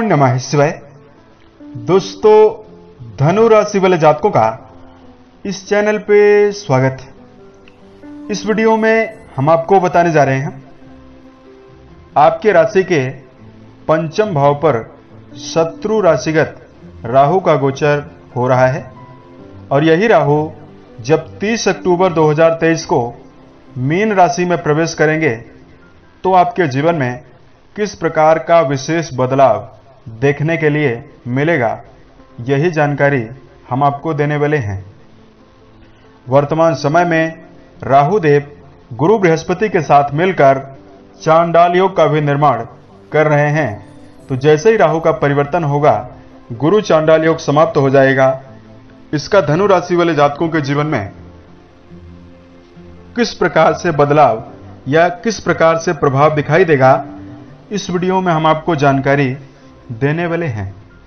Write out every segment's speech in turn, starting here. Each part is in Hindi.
नमः शिवाय। दोस्तों, धनु राशि वाले जातकों का इस चैनल पे स्वागत है। इस वीडियो में हम आपको बताने जा रहे हैं आपके राशि के पंचम भाव पर शत्रु राशिगत राहु का गोचर हो रहा है और यही राहु जब 30 अक्टूबर 2023 को मीन राशि में प्रवेश करेंगे तो आपके जीवन में किस प्रकार का विशेष बदलाव देखने के लिए मिलेगा, यही जानकारी हम आपको देने वाले हैं। वर्तमान समय में राहु देव गुरु बृहस्पति के साथ मिलकर चांडाल योग का भी निर्माण कर रहे हैं। तो जैसे ही राहु का परिवर्तन होगा, गुरु चांडाल योग समाप्त हो जाएगा। इसका धनु राशि वाले जातकों के जीवन में किस प्रकार से बदलाव या किस प्रकार से प्रभाव दिखाई देगा, इस वीडियो में हम आपको जानकारी देने वाले हैं।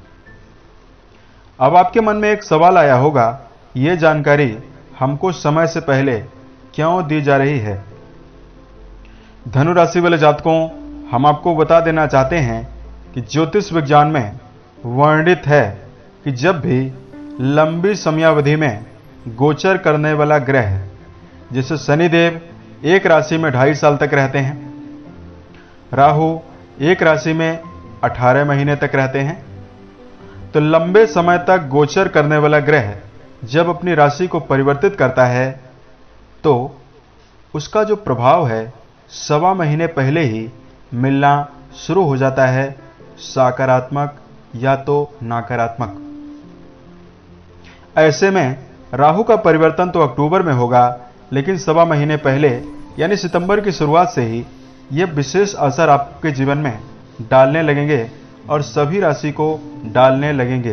अब आपके मन में एक सवाल आया होगा, यह जानकारी हमको समय से पहले क्यों दी जा रही है। धनु राशि वाले जातकों, हम आपको बता देना चाहते हैं कि ज्योतिष विज्ञान में वर्णित है कि जब भी लंबी समयावधि में गोचर करने वाला ग्रह, जैसे शनिदेव एक राशि में 2.5 साल तक रहते हैं, राहु एक राशि में 18 महीने तक रहते हैं, तो लंबे समय तक गोचर करने वाला ग्रह जब अपनी राशि को परिवर्तित करता है तो उसका जो प्रभाव है 1.25 महीने पहले ही मिलना शुरू हो जाता है, सकारात्मक या तो नकारात्मक। ऐसे में राहु का परिवर्तन तो अक्टूबर में होगा, लेकिन 1.25 महीने पहले यानी सितंबर की शुरुआत से ही यह विशेष असर आपके जीवन में डालने लगेंगे और सभी राशि को डालने लगेंगे।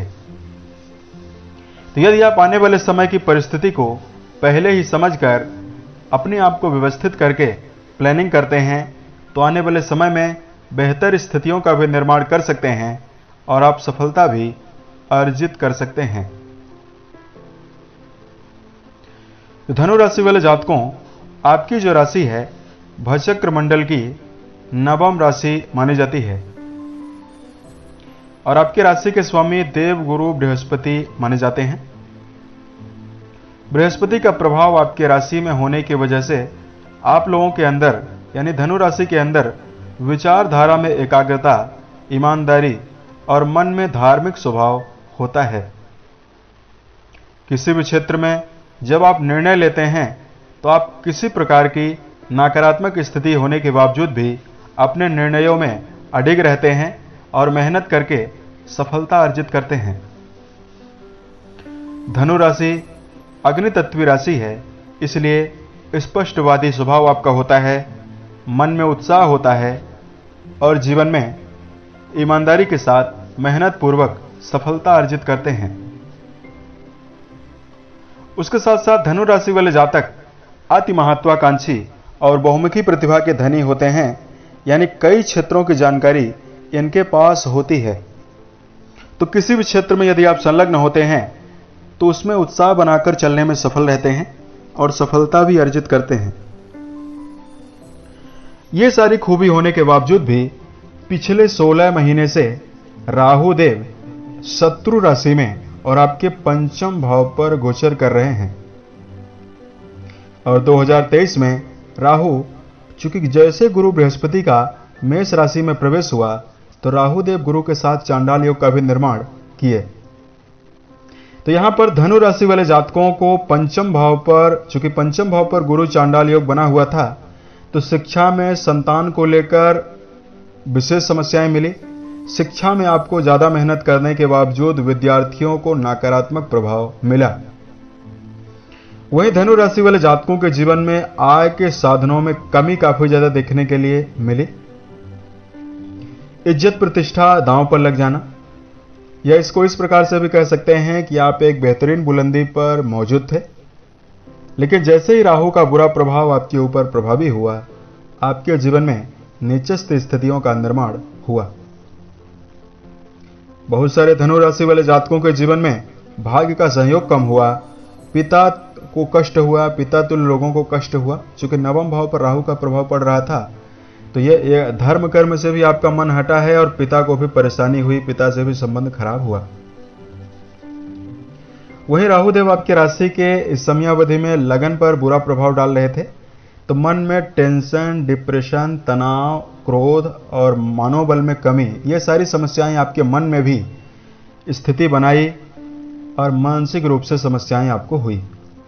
तो यदि आप आने वाले समय की परिस्थिति को पहले ही समझकर अपने आप को व्यवस्थित करके प्लानिंग करते हैं तो आने वाले समय में बेहतर स्थितियों का भी निर्माण कर सकते हैं और आप सफलता भी अर्जित कर सकते हैं। धनु राशि वाले जातकों, आपकी जो राशि है भचक्र मंडल की नवम राशि मानी जाती है और आपकी राशि के स्वामी देव गुरु बृहस्पति माने जाते हैं। बृहस्पति का प्रभाव आपके राशि में होने की वजह से आप लोगों के अंदर यानी धनु राशि के अंदर विचारधारा में एकाग्रता, ईमानदारी और मन में धार्मिक स्वभाव होता है। किसी भी क्षेत्र में जब आप निर्णय लेते हैं तो आप किसी प्रकार की नकारात्मक स्थिति होने के बावजूद भी अपने निर्णयों में अडिग रहते हैं और मेहनत करके सफलता अर्जित करते हैं। धनु राशि अग्नि तत्वीय राशि है, इसलिए स्पष्टवादी स्वभाव आपका होता है, मन में उत्साह होता है और जीवन में ईमानदारी के साथ मेहनत पूर्वक सफलता अर्जित करते हैं। उसके साथ साथ धनु राशि वाले जातक अति महत्वाकांक्षी और बहुमुखी प्रतिभा के धनी होते हैं, यानी कई क्षेत्रों की जानकारी इनके पास होती है। तो किसी भी क्षेत्र में यदि आप संलग्न होते हैं तो उसमें उत्साह बनाकर चलने में सफल रहते हैं और सफलता भी अर्जित करते हैं। ये सारी खूबी होने के बावजूद भी पिछले 16 महीने से राहु देव शत्रु राशि में और आपके पंचम भाव पर गोचर कर रहे हैं और 2023 में राहु चूंकि जैसे गुरु बृहस्पति का मेष राशि में प्रवेश हुआ तो राहु देव गुरु के साथ चांडाल योग का भी निर्माण किए। तो यहां पर धनु राशि वाले जातकों को पंचम भाव पर, चूंकि पंचम भाव पर गुरु चांडाल योग बना हुआ था, तो शिक्षा में संतान को लेकर विशेष समस्याएं मिली। शिक्षा में आपको ज्यादा मेहनत करने के बावजूद विद्यार्थियों को नकारात्मक प्रभाव मिला। वहीं धनु राशि वाले जातकों के जीवन में आय के साधनों में कमी काफी ज्यादा देखने के लिए मिली। इज्जत प्रतिष्ठा दांव पर लग जाना, या इसको इस प्रकार से भी कह सकते हैं कि आप एक बेहतरीन बुलंदी पर मौजूद थे, लेकिन जैसे ही राहु का बुरा प्रभाव आपके ऊपर प्रभावी हुआ, आपके जीवन में नीचस्थ स्थितियों का निर्माण हुआ। बहुत सारे धनु राशि वाले जातकों के जीवन में भाग्य का सहयोग कम हुआ, पिता को कष्ट हुआ, पिता तुल्य लोगों को कष्ट हुआ। चूंकि नवम भाव पर राहु का प्रभाव पड़ रहा था, तो ये धर्म कर्म से भी आपका मन हटा है और पिता को भी परेशानी हुई, पिता से भी संबंध खराब हुआ। वहीं राहुदेव आपकी राशि के इस समयावधि में लगन पर बुरा प्रभाव डाल रहे थे, तो मन में टेंशन, डिप्रेशन, तनाव, क्रोध और मनोबल में कमी, ये सारी समस्याएं आपके मन में भी स्थिति बनाई और मानसिक रूप से समस्याएं आपको हुई।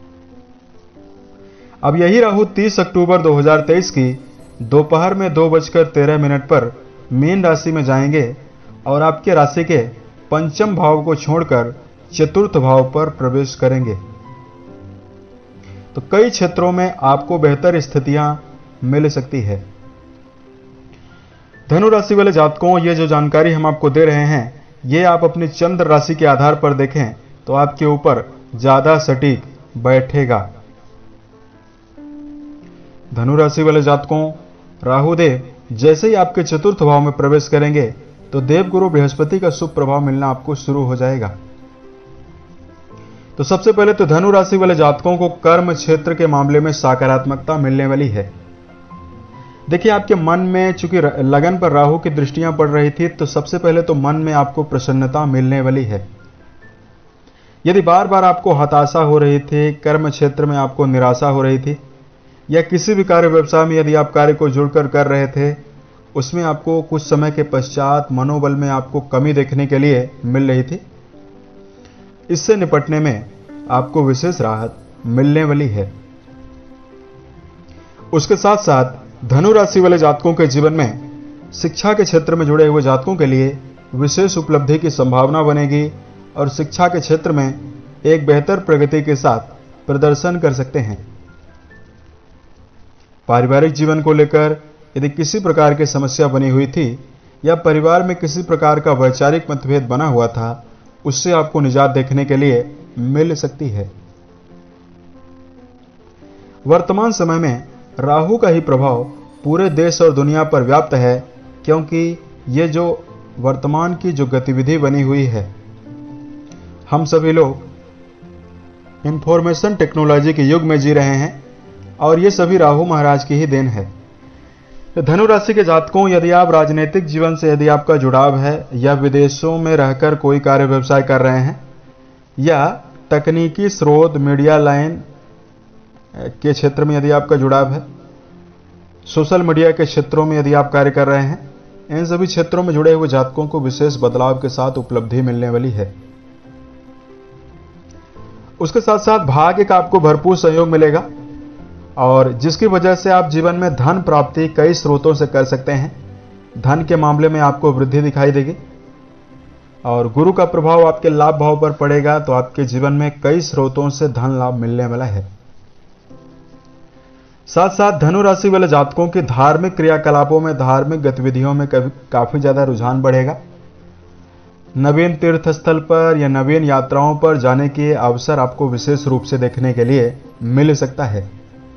अब यही राहु 30 अक्टूबर 2023 की दोपहर में 2:13 पर मीन राशि में जाएंगे और आपके राशि के पंचम भाव को छोड़कर चतुर्थ भाव पर प्रवेश करेंगे। तो कई क्षेत्रों में आपको बेहतर स्थितियां मिल सकती है। धनु राशि वाले जातकों, ये जो जानकारी हम आपको दे रहे हैं, ये आप अपनी चंद्र राशि के आधार पर देखें तो आपके ऊपर ज्यादा सटीक बैठेगा। धनु राशि वाले जातकों, राहुदेव जैसे ही आपके चतुर्थ भाव में प्रवेश करेंगे तो देवगुरु बृहस्पति का शुभ प्रभाव मिलना आपको शुरू हो जाएगा। तो सबसे पहले तो धनु राशि वाले जातकों को कर्म क्षेत्र के मामले में सकारात्मकता मिलने वाली है। देखिए, आपके मन में चूंकि लगन पर राहु की दृष्टियां पड़ रही थी, तो सबसे पहले तो मन में आपको प्रसन्नता मिलने वाली है। यदि बार बार आपको हताशा हो रही थी, कर्म क्षेत्र में आपको निराशा हो रही थी, या किसी भी कार्य व्यवसाय में यदि आप कार्य को जुड़कर कर रहे थे, उसमें आपको कुछ समय के पश्चात मनोबल में आपको कमी देखने के लिए मिल रही थी, इससे निपटने में आपको विशेष राहत मिलने वाली है। उसके साथ साथ धनु राशि वाले जातकों के जीवन में शिक्षा के क्षेत्र में जुड़े हुए जातकों के लिए विशेष उपलब्धि की संभावना बनेगी और शिक्षा के क्षेत्र में एक बेहतर प्रगति के साथ प्रदर्शन कर सकते हैं। पारिवारिक जीवन को लेकर यदि किसी प्रकार की समस्या बनी हुई थी या परिवार में किसी प्रकार का वैचारिक मतभेद बना हुआ था, उससे आपको निजात देखने के लिए मिल सकती है। वर्तमान समय में राहु का ही प्रभाव पूरे देश और दुनिया पर व्याप्त है, क्योंकि ये जो वर्तमान की जो गतिविधि बनी हुई है, हम सभी लोग इंफॉर्मेशन टेक्नोलॉजी के युग में जी रहे हैं और ये सभी राहु महाराज की ही देन है। धनु राशि के जातकों, यदि आप राजनीतिक जीवन से यदि आपका जुड़ाव है या विदेशों में रहकर कोई कार्य व्यवसाय कर रहे हैं या तकनीकी स्रोत, मीडिया लाइन के क्षेत्र में यदि आपका जुड़ाव है, सोशल मीडिया के क्षेत्रों में यदि आप कार्य कर रहे हैं, इन सभी क्षेत्रों में जुड़े हुए जातकों को विशेष बदलाव के साथ उपलब्धि मिलने वाली है। उसके साथ साथ भाग्य का आपको भरपूर सहयोग मिलेगा और जिसकी वजह से आप जीवन में धन प्राप्ति कई स्रोतों से कर सकते हैं। धन के मामले में आपको वृद्धि दिखाई देगी और गुरु का प्रभाव आपके लाभ भाव पर पड़ेगा, तो आपके जीवन में कई स्रोतों से धन लाभ मिलने वाला है। साथ साथ धनु राशि वाले जातकों के धार्मिक क्रियाकलापों में, धार्मिक गतिविधियों में काफी ज्यादा रुझान बढ़ेगा। नवीन तीर्थ स्थल पर या नवीन यात्राओं पर जाने के अवसर आपको विशेष रूप से देखने के लिए मिल सकता है।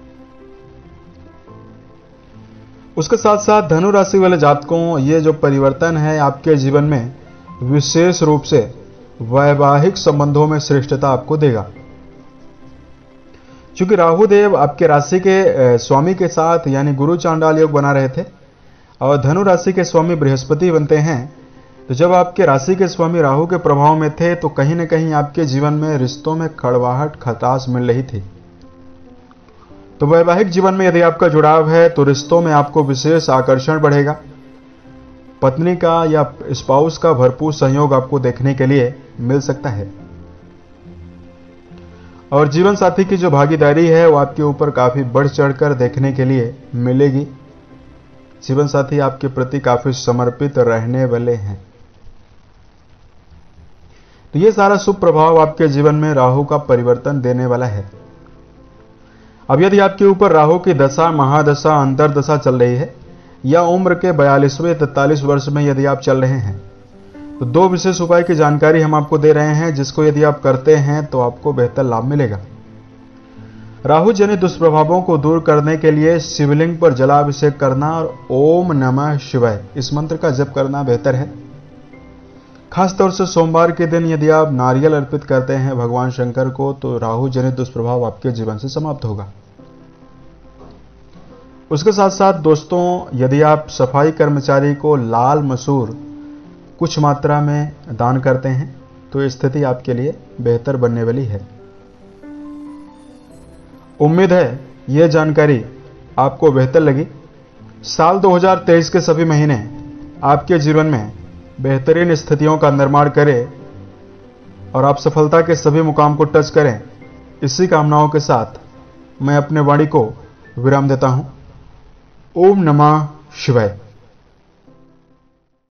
उसके साथ साथ धनु राशि वाले जातकों, ये जो परिवर्तन है आपके जीवन में विशेष रूप से वैवाहिक संबंधों में श्रेष्ठता आपको देगा। चूंकि राहुदेव आपके राशि के स्वामी के साथ यानी गुरु चांडाल योग बना रहे थे और धनु राशि के स्वामी बृहस्पति बनते हैं, तो जब आपके राशि के स्वामी राहु के प्रभाव में थे तो कहीं न कहीं आपके जीवन में रिश्तों में कड़वाहट, खटास मिल रही थी। तो वैवाहिक जीवन में यदि आपका जुड़ाव है तो रिश्तों में आपको विशेष आकर्षण बढ़ेगा। पत्नी का या स्पाउस का भरपूर सहयोग आपको देखने के लिए मिल सकता है और जीवन साथी की जो भागीदारी है वो आपके ऊपर काफी बढ़ चढ़कर देखने के लिए मिलेगी। जीवन साथी आपके प्रति काफी समर्पित रहने वाले हैं। तो ये सारा शुभ प्रभाव आपके जीवन में राहु का परिवर्तन देने वाला है। अब यदि आपके ऊपर राहु की दशा, महादशा, अंतरदशा चल रही है या उम्र के 42वें 43 वर्ष में यदि आप चल रहे हैं, तो दो विशेष उपाय की जानकारी हम आपको दे रहे हैं, जिसको यदि आप करते हैं तो आपको बेहतर लाभ मिलेगा। राहु जनित दुष्प्रभावों को दूर करने के लिए शिवलिंग पर जलाभिषेक करना और ओम नमः शिवाय इस मंत्र का जप करना बेहतर है। खासतौर से सोमवार के दिन यदि आप नारियल अर्पित करते हैं भगवान शंकर को, तो राहु जनित दुष्प्रभाव आपके जीवन से समाप्त होगा। उसके साथ साथ दोस्तों, यदि आप सफाई कर्मचारी को लाल मसूर कुछ मात्रा में दान करते हैं तो स्थिति आपके लिए बेहतर बनने वाली है। उम्मीद है यह जानकारी आपको बेहतर लगी। साल 2023 के सभी महीने आपके जीवन में बेहतरीन स्थितियों का निर्माण करें और आप सफलता के सभी मुकाम को टच करें। इसी कामनाओं के साथ मैं अपने वाणी को विराम देता हूं। ओम नमः शिवाय।